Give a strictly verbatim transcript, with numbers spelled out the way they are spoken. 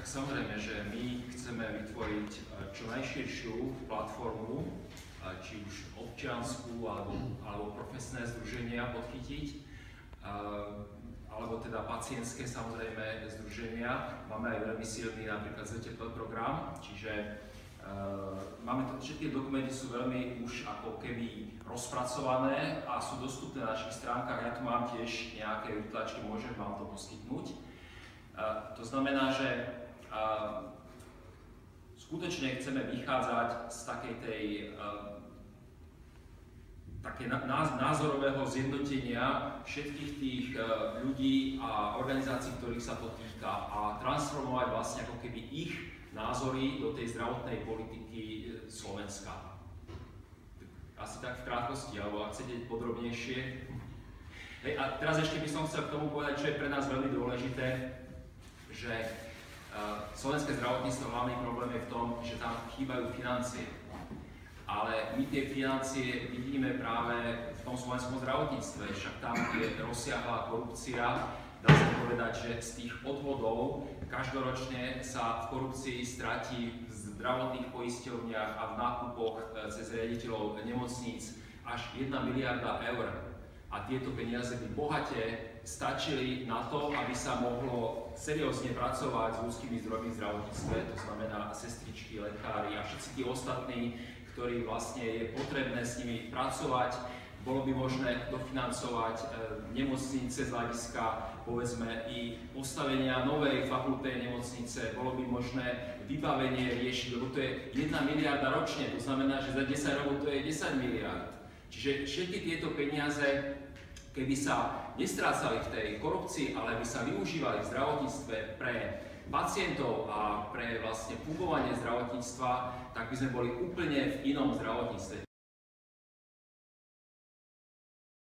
tak samozrejme, že my chceme vytvoriť čo najširšiu platformu, či už občiansku alebo, alebo profesné združenia podchytiť, alebo teda pacientské samozrejme združenia. Máme aj veľmi silný napríklad zet té pé program, čiže uh, máme to, všetky dokumenty sú veľmi už ako keby rozpracované a sú dostupné na našich stránkach. Ja tu mám tiež nejaké výtlačky, môžem vám to poskytnúť. Uh, to znamená, že uh, skutočne chceme vychádzať z takej tej uh, také názorového zjednotenia všetkých tých uh, ľudí a organizácií, ktorých sa to týka, a transformovať vlastne ako keby ich názory do tej zdravotnej politiky Slovenska. Asi tak v krátkosti, alebo ak chcete podrobnejšie. Hej, a teraz ešte by som chcel k tomu povedať, čo je pre nás veľmi dôležité, že uh, slovenské zdravotníctvo, hlavný problém je v tom, že tam chýbajú financie. Ale my tie financie vidíme práve v tom slovenskom zdravotníctve, však tam je rozsiahla korupcia. Dá sa povedať, že z tých odvodov každoročne sa v korupcii stratí v zdravotných poisťovniach a v nákupoch cez riaditeľov nemocníc až jedna miliarda eur. A tieto peniaze by bohate stačili na to, aby sa mohlo seriózne pracovať s ľudskými zdrojmi v zdravotníctve, to znamená sestričky, lekári a všetci tí ostatní, ktorí vlastne je potrebné s nimi pracovať. Bolo by možné dofinancovať e, nemocnice z hľadiska, povedzme, i postavenia novej fakultnej nemocnice. Bolo by možné vybavenie riešiť, lebo to je jedna miliarda ročne, to znamená, že za desať rokov to je desať miliárd. Čiže všetky tieto peniaze, keby sa nestrácali v tej korupcii, ale by sa využívali v zdravotníctve pre pacientov a pre vlastne fungovanie zdravotníctva, tak by sme boli úplne v inom zdravotníctve.